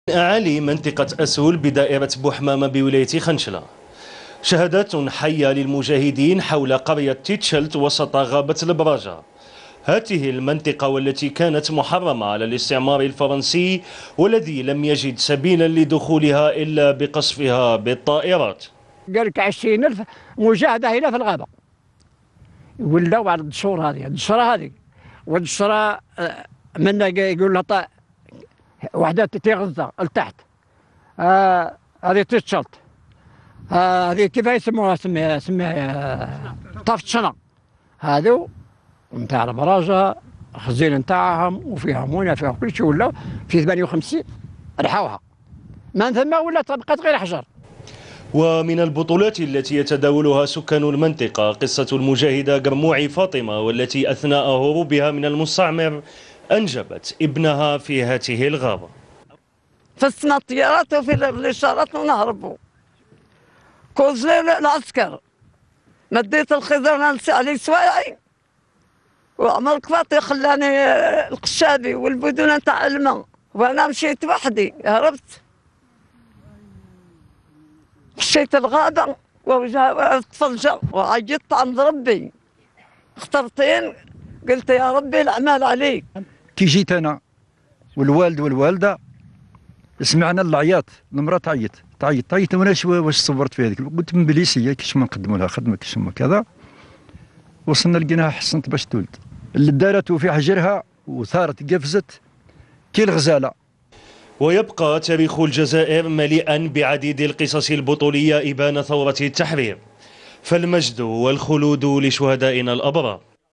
أعالي منطقة أسول بدائرة بوحمامة بولاية خنشلة. شهادات حية للمجاهدين حول قرية تيتشلت وسط غابة البراجة. هذه المنطقة والتي كانت محرمة على الاستعمار الفرنسي والذي لم يجد سبيلا لدخولها إلا بقصفها بالطائرات. قال لك 20,000 مجاهدة هنا في الغابة، ولاو على الدشورة هذه والدشورة منا يقول لها وحدة تيغزة لتحت. هذه تيتشلت، هذه كيف يسموها؟ سميها طفشنة. هذو نتاع البراجة خزين نتاعهم وفيها مويه فيها كل شيء، ولا في 58 رحوها من ثم ولات بقات غير حجر. ومن البطولات التي يتداولها سكان المنطقة قصة المجاهدة قرموعي فاطمة، والتي أثناء هروبها من المستعمر أنجبت ابنها في هذه الغابة. فسنا الطيارات وفي الإشارات ونهربوا. كوزلي العسكر مديت الخزانة على سوايعي وعمر كفاطي خلاني القشابي والبدونة تاع الماء، وأنا مشيت وحدي هربت. مشيت الغابة ووقفت فلجة وعيطت عند ربي اخترتين، قلت يا ربي الأعمال عليك. كي جيت أنا والوالد والوالدة سمعنا العياط، المرأة تعيط وانا واش صبرت في هذيك، قلت من بليسيه كيش ما نقدموا لها خدمه كيش ما كذا. وصلنا لقيناها حسنت باش تولد، اللي دارت في حجرها وثارت قفزت كي الغزاله. ويبقى تاريخ الجزائر مليئا بعديد القصص البطوليه إبان ثوره التحرير، فالمجد والخلود لشهدائنا الأبرار.